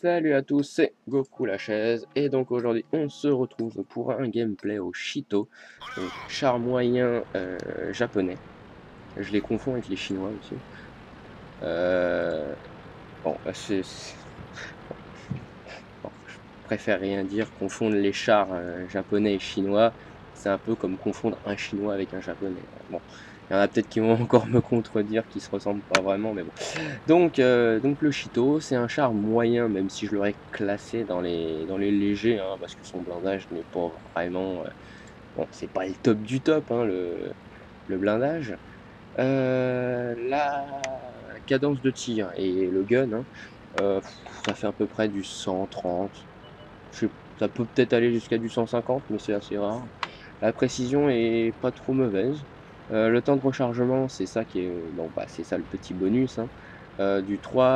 Salut à tous, c'est Goku la chaise et donc aujourd'hui on se retrouve pour un gameplay au Shito, donc char moyen japonais. Je les confonds avec les chinois aussi. Bon, bon, je préfère rien dire, confondre les chars japonais et chinois, c'est un peu comme confondre un chinois avec un japonais. Bon, il y en a peut-être qui vont encore me contredire, qui se ressemblent pas vraiment, mais bon. Donc le Shito, c'est un char moyen, même si je l'aurais classé dans les légers, hein, parce que son blindage n'est pas vraiment... bon, c'est pas le top du top, hein, le blindage. La cadence de tir et le gun, hein, ça fait à peu près du 130. Ça peut peut-être aller jusqu'à du 150, mais c'est assez rare. La précision est pas trop mauvaise. Le temps de rechargement, c'est ça qui est... Bon, bah, c'est ça le petit bonus, hein. Du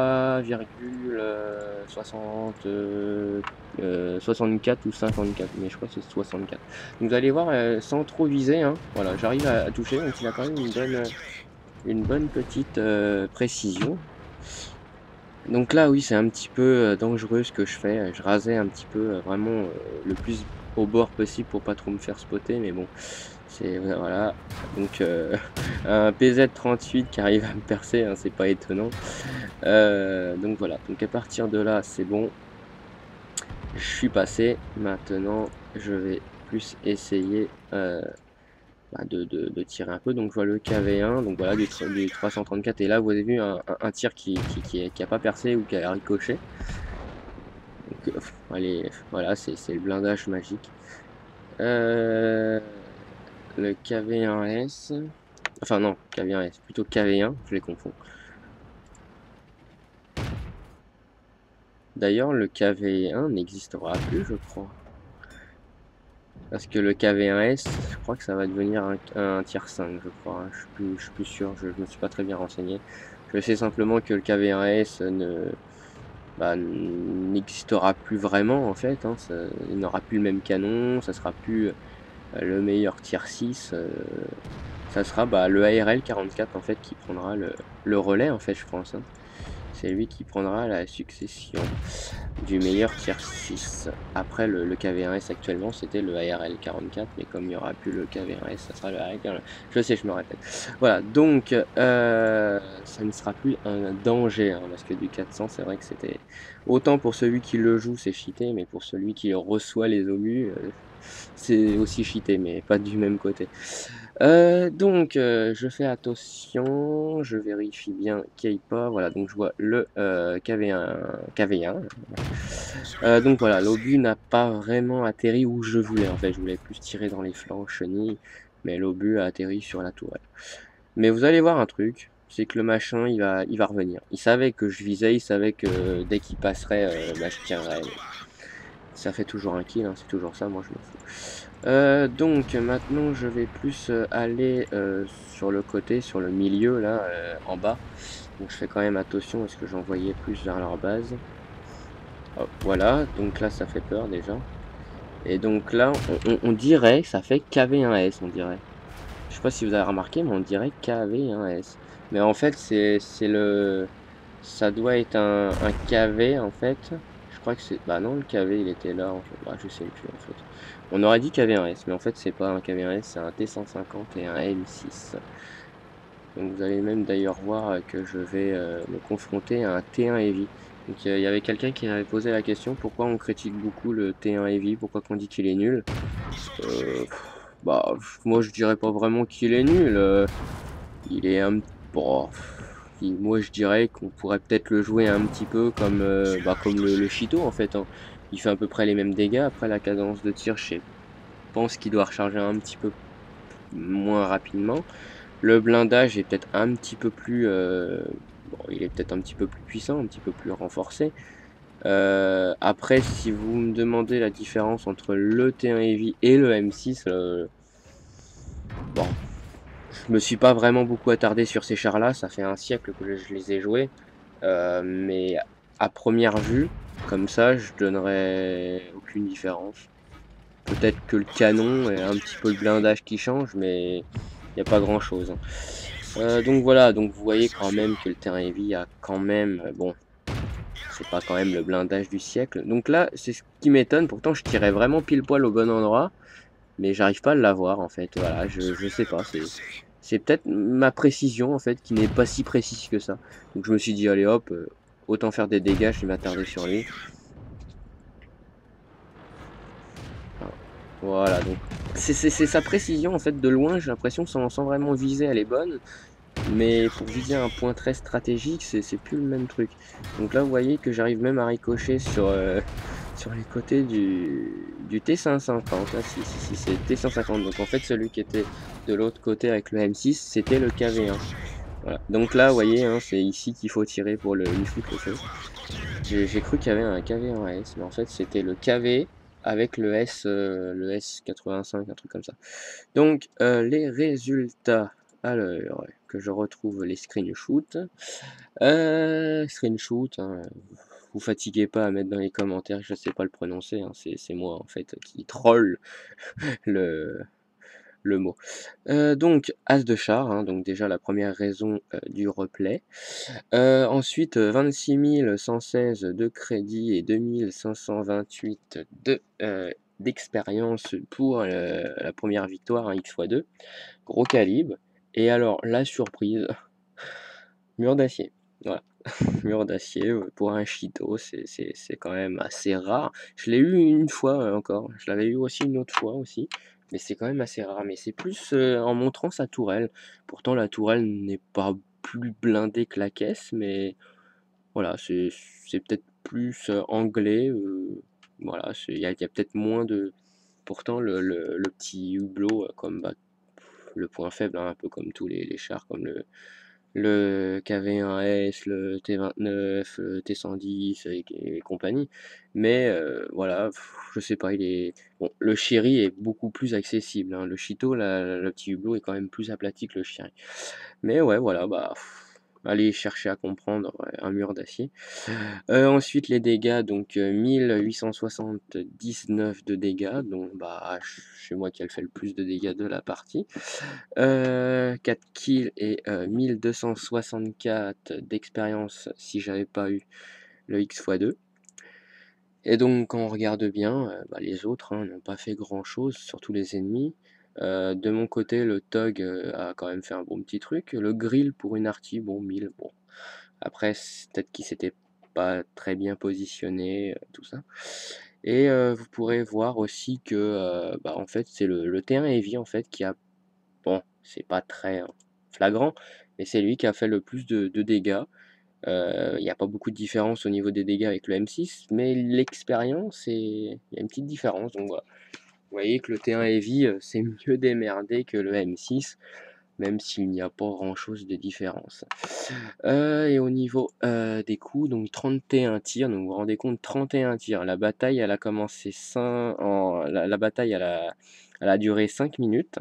3,64 ou 54, mais je crois que c'est 64. Donc vous allez voir, sans trop viser, hein, voilà, j'arrive à toucher, donc il a quand même une bonne petite précision. Donc là, oui, c'est un petit peu dangereux ce que je fais. Je rasais un petit peu, vraiment le plus au bord possible pour pas trop me faire spotter, mais bon, c'est voilà. Donc un PZ38 qui arrive à me percer, hein, c'est pas étonnant. Donc voilà. Donc à partir de là, c'est bon. Je suis passé. Maintenant, je vais plus essayer de tirer un peu. Donc je vois le KV1, donc voilà, du 334, et là vous avez vu un tir qui a pas percé ou qui a ricoché. Donc allez, voilà, c'est le blindage magique. Le KV1S, enfin non, KV1S, plutôt KV1, je les confonds. D'ailleurs, le KV1 n'existera plus, je crois. Parce que le KV1S, je crois que ça va devenir un tier 5, je crois. Hein. Je suis plus sûr, je me suis pas très bien renseigné. Je sais simplement que le KV1S n'existera plus vraiment, en fait. Hein. Il n'aura plus le même canon, ça sera plus le meilleur tier 6. Ça sera le ARL 44, en fait, qui prendra le relais, en fait, je pense. Hein. C'est lui qui prendra la succession du meilleur tier 6. Après, le KV1S actuellement, c'était le ARL 44, mais comme il n'y aura plus le KV1S, ça sera le ARL 44. Je sais, je me répète. Voilà, donc ça ne sera plus un danger, hein, parce que du 400, c'est vrai que c'était... Autant pour celui qui le joue, c'est cheaté, mais pour celui qui reçoit les obus, c'est aussi cheaté, mais pas du même côté. Donc, je fais attention, je vérifie bien qu'il n'y ait pas, voilà, donc je vois le KV1. Donc voilà, l'obus n'a pas vraiment atterri où je voulais, en fait, je voulais plus tirer dans les flancs, chenilles, mais l'obus a atterri sur la tourelle. Mais vous allez voir un truc, c'est que le machin, il va revenir. Il savait que je visais, il savait que dès qu'il passerait, je tirerais. Ça fait toujours un kill, hein, c'est toujours ça, moi je m'en fous. Donc maintenant je vais plus aller sur le côté, sur le milieu là, en bas. Donc je fais quand même attention parce que j'envoyais plus vers leur base. Hop, voilà, donc là ça fait peur déjà. Et donc là on dirait, ça fait KV1S on dirait. Je sais pas si vous avez remarqué, mais on dirait KV1S. Mais en fait ça doit être un KV en fait. Je crois que c'est... Bah non, le KV il était là en fait. Bah, je sais plus en fait. On aurait dit KV1S, mais en fait c'est pas un KV1S, c'est un T150 et un M6. Donc vous allez même d'ailleurs voir que je vais me confronter à un T1 Heavy. Donc il y avait quelqu'un qui avait posé la question pourquoi on critique beaucoup le T1 Heavy, pourquoi on dit qu'il est nul. Bah moi je dirais pas vraiment qu'il est nul. Il est un... Bon, moi je dirais qu'on pourrait peut-être le jouer un petit peu comme, comme le Shito en fait. Hein. Il fait à peu près les mêmes dégâts. Après la cadence de tir, je pense qu'il doit recharger un petit peu moins rapidement. Le blindage est peut-être un petit peu plus... bon, il est peut-être un petit peu plus puissant, un petit peu plus renforcé. Après, si vous me demandez la différence entre le T1 Heavy et le M6, bon, je me suis pas vraiment beaucoup attardé sur ces chars là, ça fait un siècle que je les ai joués, mais à première vue, comme ça, je donnerais aucune différence. Peut-être que le canon et un petit peu le blindage qui change, mais il n'y a pas grand chose. Hein. Donc voilà, donc vous voyez quand même que le terrain heavy a quand même, bon, c'est pas quand même le blindage du siècle. Donc là, c'est ce qui m'étonne, pourtant je tirais vraiment pile poil au bon endroit, mais j'arrive pas à l'avoir en fait, voilà, je sais pas, c'est peut-être ma précision en fait qui n'est pas si précise que ça. Donc je me suis dit allez hop, autant faire des dégâts, je vais m'attarder sur lui. Voilà, donc c'est sa précision en fait, de loin j'ai l'impression que sans vraiment viser elle est bonne, mais pour viser un point très stratégique c'est plus le même truc. Donc là vous voyez que j'arrive même à ricocher sur, sur les côtés du T550, là si c'est T150, donc en fait celui qui était de l'autre côté avec le M6 c'était le KV1. Voilà, donc là vous voyez, hein, c'est ici qu'il faut tirer pour lui foutre le feu. J'ai cru qu'il y avait un KV1S, mais en fait c'était le KV avec le S85, un truc comme ça. Donc les résultats, alors que je retrouve les screenshots. Screenshot, hein, vous fatiguez pas à mettre dans les commentaires, je sais pas le prononcer, hein, c'est moi en fait qui troll le, le mot. Donc As de char, hein, donc déjà la première raison du replay. Ensuite, 26 116 de crédit et 2528 d'expérience pour la première victoire, hein, X×2, gros calibre. Et alors, la surprise, mur d'acier. Voilà, mur d'acier pour un Cheeto, c'est quand même assez rare. Je l'ai eu une fois encore, je l'avais eu aussi une autre fois aussi, mais c'est quand même assez rare. Mais c'est plus en montrant sa tourelle. Pourtant, la tourelle n'est pas plus blindée que la caisse, mais voilà, c'est peut-être plus, anglais, voilà, il y a peut-être moins de pourtant le petit hublot, comme, bah, le point faible, hein, un peu comme tous les chars, comme le KV1S, le T29, le T110 et compagnie. Mais, voilà, je sais pas, il est bon, le Chery est beaucoup plus accessible, hein. Le Cheeto, le petit hublot est quand même plus aplati que le Chery. Mais ouais, voilà, bah, allez chercher à comprendre, ouais, un mur d'acier. Ensuite les dégâts, donc 1879 de dégâts, donc bah, c'est moi qui ai fait le plus de dégâts de la partie. 4 kills et 1264 d'expérience si j'avais pas eu le X×2. Et donc quand on regarde bien, bah, les autres, hein, n'ont pas fait grand chose, surtout les ennemis. De mon côté, le Tog a quand même fait un bon petit truc. Le Grill pour une arty, bon 1000, bon. Après, c'est peut-être qu'il s'était pas très bien positionné, tout ça. Et vous pourrez voir aussi que, bah, en fait, c'est le T1 Heavy en fait qui a, bon, c'est pas très, flagrant, mais c'est lui qui a fait le plus de dégâts. Il y a pas beaucoup de différence au niveau des dégâts avec le M6, mais l'expérience, il y a une petite différence, donc voilà. Vous voyez que le T1 Heavy, s'est mieux démerdé que le M6, même s'il n'y a pas grand chose de différence. Et au niveau des coups, donc 31 tirs, donc vous vous rendez compte, 31 tirs. La bataille, elle a commencé la bataille, elle a duré 5 minutes,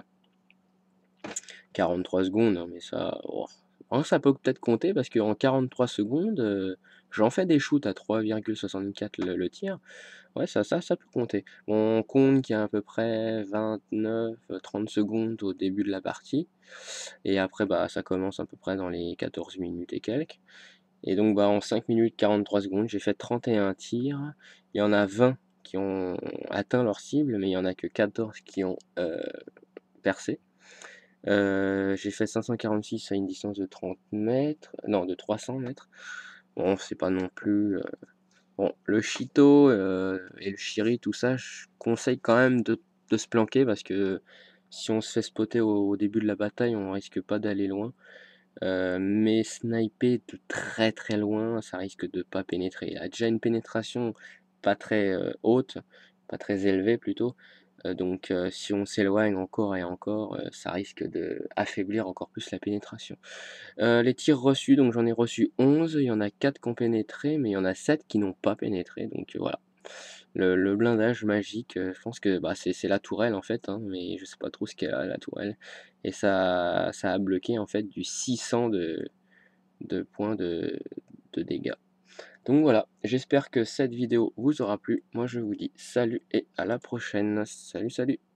43 secondes, hein, mais ça, oh, ça peut peut-être compter parce qu'en 43 secondes, j'en fais des shoots à 3,64 le tir. Ouais, ça peut compter. On compte qu'il y a à peu près 29-30 secondes au début de la partie. Et après, bah, ça commence à peu près dans les 14 minutes et quelques. Et donc, bah, en 5 minutes 43 secondes, j'ai fait 31 tirs. Il y en a 20 qui ont atteint leur cible, mais il y en a que 14 qui ont percé. J'ai fait 546 à une distance de 30 mètres, non, de 300 mètres. Bon, c'est pas non plus. Bon, le Cheeto et le Chery, tout ça, je conseille quand même de se planquer parce que si on se fait spotter au début de la bataille, on risque pas d'aller loin. Mais sniper de très très loin, ça risque de pas pénétrer. Il a déjà une pénétration pas très haute, pas très élevée plutôt. Donc si on s'éloigne encore et encore, ça risque de affaiblir encore plus la pénétration. Les tirs reçus, donc j'en ai reçu 11, il y en a 4 qui ont pénétré, mais il y en a 7 qui n'ont pas pénétré, donc voilà. Le blindage magique, je pense que bah, c'est la tourelle en fait, hein, mais je sais pas trop ce qu'est la tourelle. Et ça a bloqué en fait du 600 de points de dégâts. Donc voilà, j'espère que cette vidéo vous aura plu. Moi je vous dis salut et à la prochaine. Salut salut.